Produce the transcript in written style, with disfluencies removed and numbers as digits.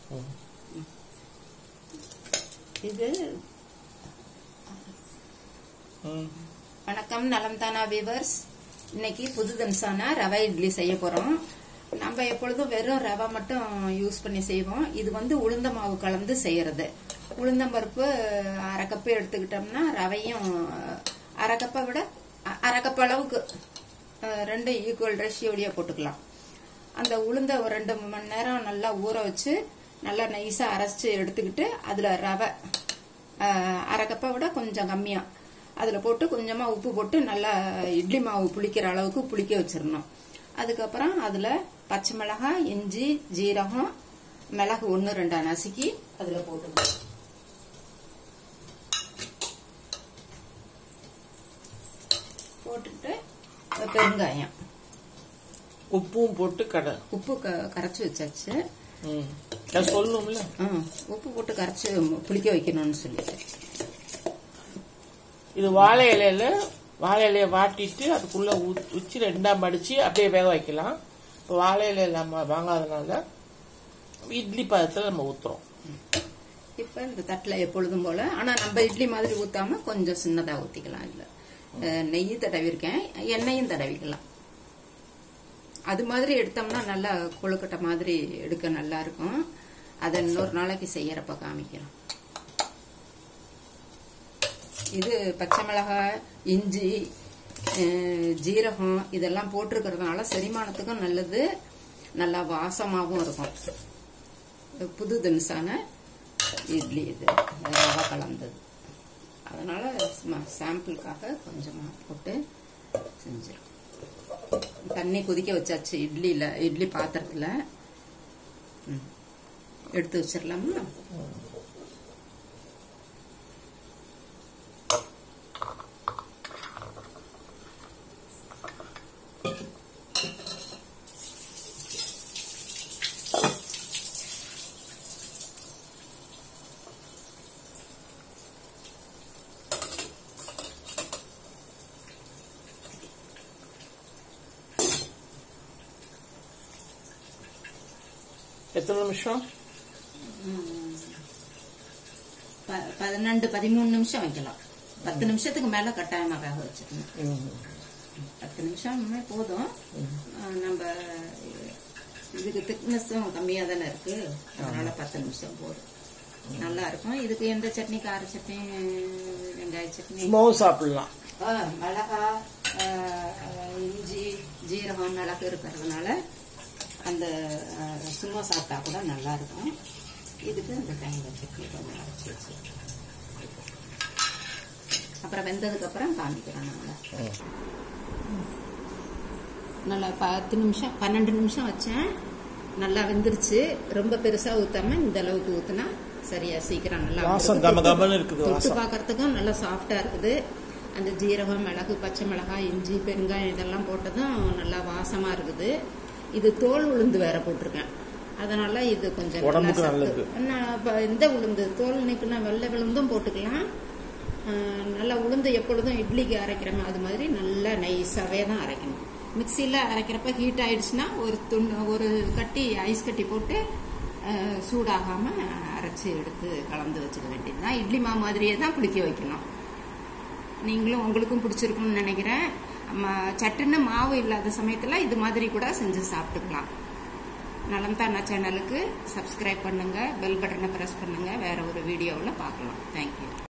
இது வணக்கம் நலம்தானா வியூவர்ஸ். இன்னைக்கு புது தினசான ரவை இட்லி செய்ய போறோம். நம்ம எப்பொழுதும் வெறும் ரவை மட்டும் யூஸ் பண்ணி செய்வோம். இது உளுந்த மாவு கலந்து செய்யறது. உளுந்தம்பருப்பு அரை கப்பு எடுத்துக்கிட்டோம்னா ரவையும் அரை கப்பை விட அரை கப் அளவுக்கு ரெண்டும் ஈக்குவல் ரேஷியோடியா போட்டுக்கலாம். அந்த உளுந்த ஒரு 2 மணி நேரம் நல்லா ஊற வச்சு நல்லா நைஸா அரைச்சு எடுத்துக்கிட்டு அதுல ரவை அரை கப்பை விட கொஞ்சம் கம்மியா அதுல போட்டு கொஞ்சமா உப்பு போட்டு நல்லா இட்லி மாவு புளிக்கிற அளவுக்கு புளிக்க வச்சிடணும். அதுக்கப்புறம் அதுல பச்சை மிளகாய், இஞ்சி, ஜீரகம், மிளகு 1-2 நசுக்கி அதுல போட்டுக்கணும். போட்டுட்டு பெருங்காயம், உப்பும் போட்டு உப்பு கரைச்சி வச்சாச்சு. சொல்லணும்ல, உப்பு போட்டு கரைச்சி புளிக்க வைக்கணும்னு சொல்லிட்டு இது வாழை இலைய வாட்டிட்டு அதுக்குள்ள உச்சி 2ஆ மடிச்சு அப்படியே வேக வைக்கலாம். இப்போ வாழை இலையில நம்ம வாங்காதனால இட்லி பதத்துல நம்ம ஊத்துறோம். இப்ப இந்த தட்டுல எப்பொழுதும் போல, ஆனா நம்ம இட்லி மாதிரி ஊத்தாம கொஞ்சம் சின்னதா ஊத்திக்கலாம். இல்ல நெய் தடவிருக்கேன், எண்ணெயும் தடவிக்கலாம். அது மாதிரி எடுத்தோம்னா நல்லா கொழுக்கட்டை மாதிரி எடுக்க நல்லா இருக்கும். அதை இன்னொரு நாளைக்கு செய்யறப்ப காமிக்கிறோம். இது பச்சை மிளகாய், இஞ்சி, ஜீரகம் இதெல்லாம் போட்டிருக்கிறதுனால செரிமானத்துக்கும் நல்லது, நல்லா வாசமாகவும் இருக்கும். புது தினசான இட்லி இது ரவை கலந்தது. அதனால சாம்பிளுக்காக கொஞ்சமா போட்டு செஞ்சிடும். தண்ணி கொதிக்க வச்சாச்சு. இட்லி பாத்திரத்துல எடுத்து வச்சிடலாமா? எத்தனை நிமிஷம்? 12-13 நிமிஷம் வைக்கலாம். 10 நிமிஷத்துக்கு மேல கட்டாயமா வேக வச்சிருக்கணும். 10 நிமிஷம் போதும். நம்ம இதுக்கு திக்னஸும் கம்மியா தானே இருக்கு, அதனால 10 நிமிஷம் போதும். நல்லா இருக்கும். இதுக்கு எந்த சட்னி, கார சட்னி, வெங்காய சட்னி சாப்பிடலாம். மிளகா, இஞ்சி, ஜீரகம், மிளகு இருக்கிறதுனால அந்த சும்மா சாப்பிட்டா கூட நல்லா இருக்கும். இதுக்கு இந்த தேங்காய் சட்னி கொஞ்சம் அரைச்சி வச்சு அப்புறம் வெந்ததுக்கு அப்புறம் காமிக்கிறோம். நல்லா 10 நிமிஷம் 12 நிமிஷம் வச்சேன். நல்லா வெந்துருச்சு. ரொம்ப பெருசா ஊத்தாம இந்த அளவுக்கு ஊத்துனா சரியா சீக்கிரம் நல்லா தொட்டு பாக்கிறதுக்கும் நல்லா சாஃப்டா இருக்குது. அந்த ஜீரகம், மிளகு, பச்சை மிளகாய், இஞ்சி, பெருங்காயம் இதெல்லாம் போட்டதும் நல்லா வாசமா இருக்குது. இது தோல் உளுந்து வேற போட்டிருக்கேன், அதனால இது கொஞ்சம் இந்த உளுந்து தோல் நீக்குனா வெள்ளை உளுந்தும் போட்டுக்கலாம். நல்லா உளுந்து எப்பொழுதும் இட்லிக்கு அரைக்கிறோம் அது மாதிரி நல்லா நைஸாவே தான் அரைக்கணும். மிக்சியில அரைக்கிறப்ப ஹீட் ஆயிடுச்சுன்னா ஒரு கட்டி ஐஸ் கட்டி போட்டு சூடாகாம அரைச்சி எடுத்து கலந்து வச்சுக்க வேண்டியதுதான். இட்லி மாவு மாதிரியே தான் புளிக்க வைக்கணும். நீங்களும் உங்களுக்கும் பிடிச்சிருக்கும்னு நினைக்கிறேன். சட்டுன்னு மாவு இல்லாத சமயத்துல இது மாதிரி கூட செஞ்சு சாப்பிட்டுக்கலாம். நலம்தானா சேனலுக்கு சப்ஸ்கிரைப் பண்ணுங்க, பெல் பட்டனை பிரஸ் பண்ணுங்க. வேற ஒரு வீடியோவில் பார்க்கலாம். தேங்க்யூ.